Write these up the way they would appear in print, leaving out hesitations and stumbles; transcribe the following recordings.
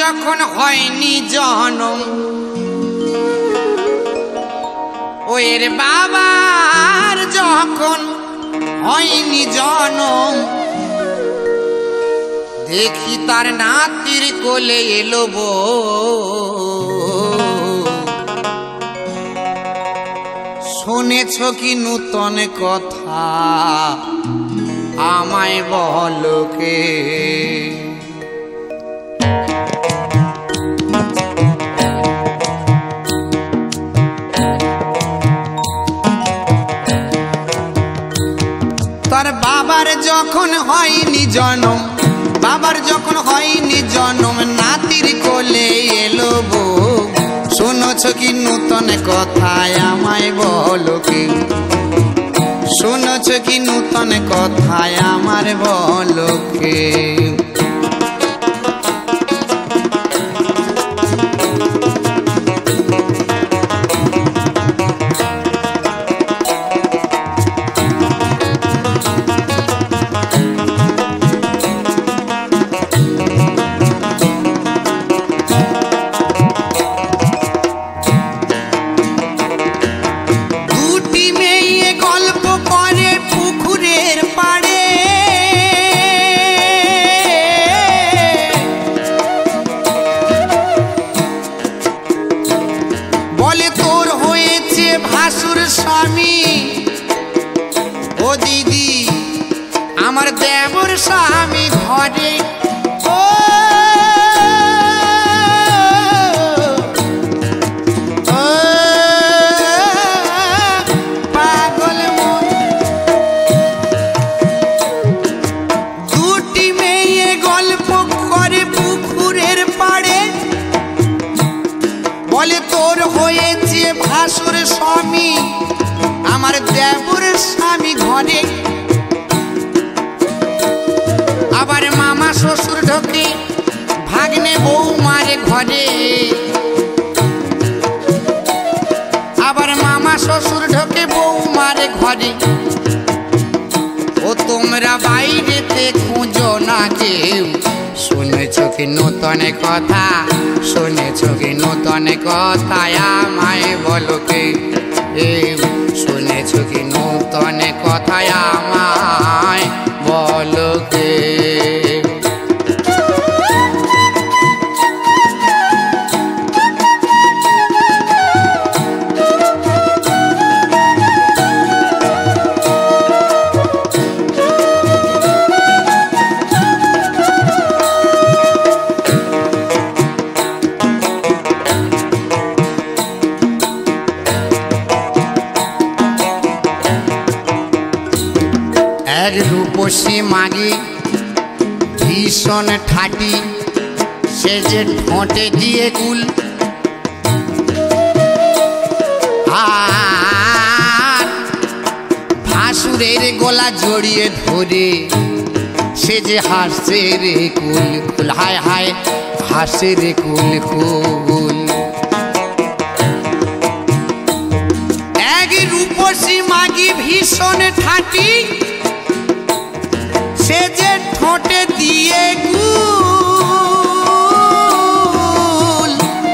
যখন হয়নি জনম, ওর বাবার যখন হয়নি জনম, দেখি তার নাতির কোলে এলো শুনেছ কি নূতন কথা আমায় বলো কে? তার বাবার যখন হয়নি জনম, বাবার যখন হয়নি জনম, নাতির কোলে এলো বউ শুনেছ কি নূতন কথা আমায় বলো কে? শুনেছ কি নূতন কথা আমার বলো কে? ও দিদি আমার দেবর স্বামী ঘরে, ও পাগল মন, দুটি মেয়ে গল্প করে পুকুরের পাড়ে, বলে তোর হয়েছে ভাসুর স্বামী আমার দেবর স্বামী ঘরে। আবার মামা শ্বশুর ঢোকে ভাগ্নে বৌমার ঘরে, আবার মামা শ্বশুর ঢোকে বৌমার ঘরে। ও তোমরা বাইরেতে খুঁজো না কেউ, শুনেছ কি নূতন কথা? শুনেছ কি নূতন কথা আমায় বলো কে? শুনেছ কি নূতন কথা আমায় বলো কে? এক রূপসী মাগি ভীষণ ঠাটি, সে যে ঠোঁটে দিয়ে কুল, আর ভাসুরের গলা জড়িয়ে ধরে সে যে হাসে রে কুল কুল, হায় হায় হাসে রে কুল কুল। এক রূপসী মাগি ভীষণ ঠাটি, সে যে ঠোঁটে দিয়ে কুল,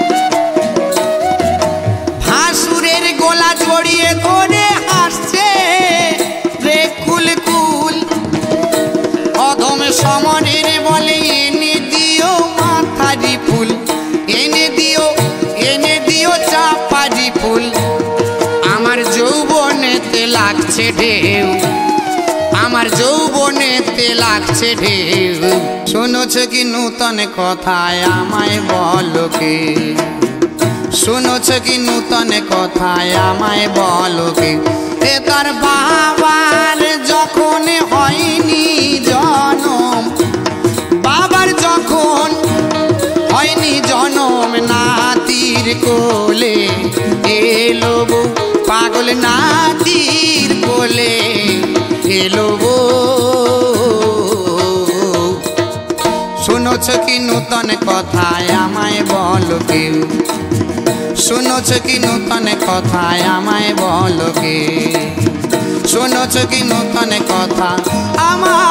ভাসুরের গলা জড়িয়ে ধরে হাসছে রে কুল কুল। অধম সমরের বলে এনে দিও মাথারি ফুল, এনে দিও চাপারি ফুল। আমার যৌবনেতে লাগছে ঢেউ, আমার যৌবনেতে লাগছে ঢেউ, শুনেছ কি নূতন কথা আমায় বলো কে? শুনেছ কি নূতন কথা আমায় বলো কে? এ তার বাবার যখন হয়নি জনম, বাবার যখন হয়নি জনম, নাতির কোলে এলো বউ পাগল, নাতির কোলে এলো বউ। শুনেছ কি নূতন কথা আমায় বলো কে? শুনেছ কি নূতন কথা আমায় বলো কে? শুনেছ কি নূতন কথা আমায়